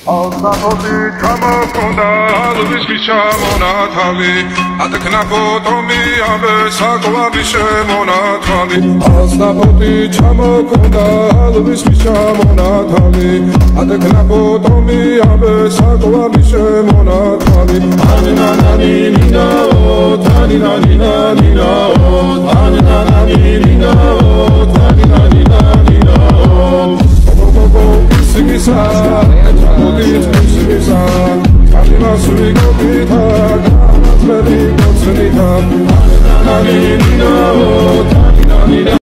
Alsapoti ჩამოხონდა ალვის მიშამონათალი ატკნა ფოტომი ამე საკვარი შემონათალი Alsapoti ჩამოხონდა ალვის მიშამონათალი ატკნა ფოტომი ამე საკვარი შემონათალი ანანანი ნინაო თანინანი ნინაო ანანანი ნინაო თანინანი ნინაო Sigisa, Modit Sigisa, Kalima Surigo Pita, Meri Gotsenita, Nani Nina, Nani Nina.